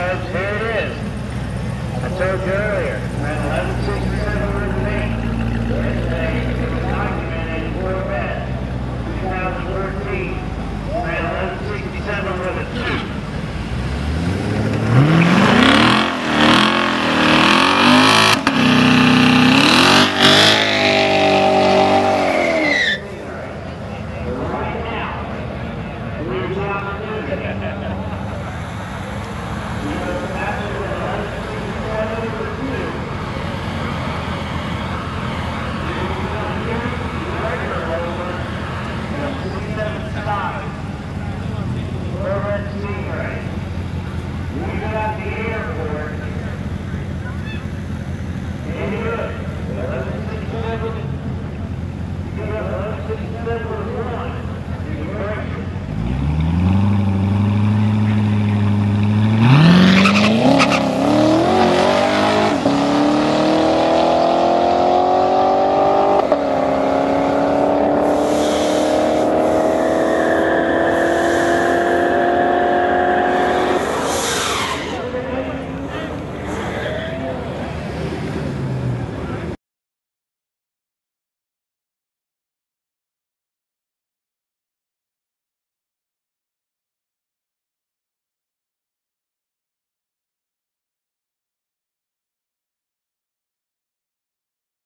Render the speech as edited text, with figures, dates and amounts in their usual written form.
folks, here it is. I told you earlier, around 1167 River Lane. Yesterday, it was documented in Corvette, 2014, around 1167 River 2. We got the airport.